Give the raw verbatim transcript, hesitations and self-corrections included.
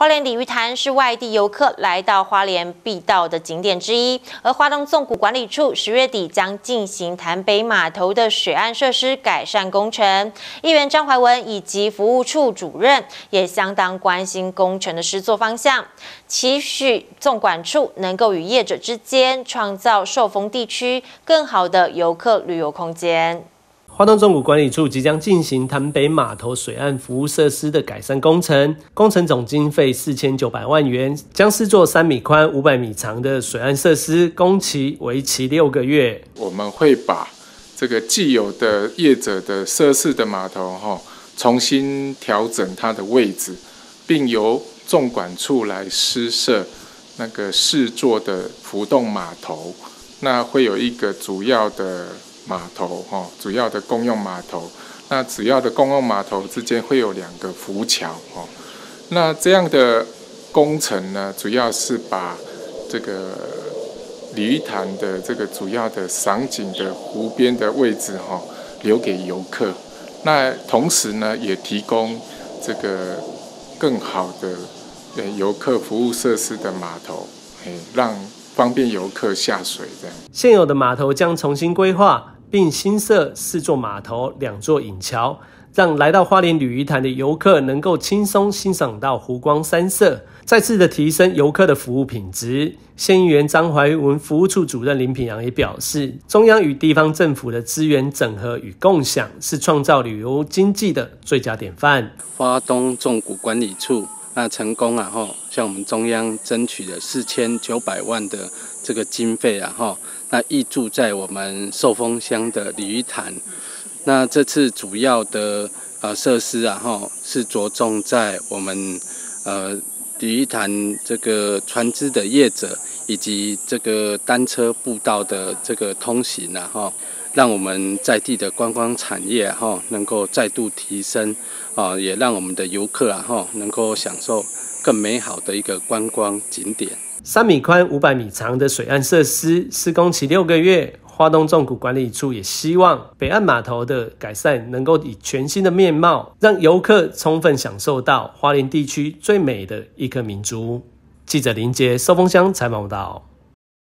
花莲鲤鱼潭是外地游客来到花莲必到的景点之一，而花东纵谷管理处十月底将进行潭北码头的水岸设施改善工程。议员张怀文以及服务处主任也相当关心工程的施作方向，期许纵管处能够与业者之间创造受风地区更好的游客旅游空间。 花东纵谷管理处即将进行潭北码头水岸服务设施的改善工程，工程总经费四千九百万元，将施作三米宽、五百米长的水岸设施，工期为期六个月。 我们会把这个既有的业者的设施的码头哈，重新调整它的位置，并由纵管处来施设那个试作的浮动码头，那会有一个主要的码头哈，主要的公用码头，那主要的公用码头之间会有两个浮桥哈。那这样的工程呢，主要是把这个鲤鱼潭的这个主要的赏景的湖边的位置哈，留给游客。那同时呢，也提供这个更好的呃游客服务设施的码头，哎，让方便游客下水这样。 现有的码头将重新规划，并新设四座码头、两座引桥，让来到花莲鲤鱼潭的游客能够轻松欣赏到湖光山色，再次的提升游客的服务品质。县议员张怀文、服务处主任林品阳也表示，中央与地方政府的资源整合与共享，是创造旅游经济的最佳典范。 花东纵谷管理处那成功啊，向我们中央争取了四千九百万的这个经费啊，那挹注在我们寿丰乡的鲤鱼潭。那这次主要的呃设施啊，是着重在我们呃鲤鱼潭这个船只的业者以及这个单车步道的这个通行啊，让我们在地的观光产业啊能够再度提升啊，也让我们的游客啊能够享受更美好的一个观光景点。 三米宽、五百米长的水岸设施施工期六个月。花东纵谷管理处也希望北岸码头的改善能够以全新的面貌，让游客充分享受到花莲地区最美的一颗明珠。记者林杰寿丰乡采访报道。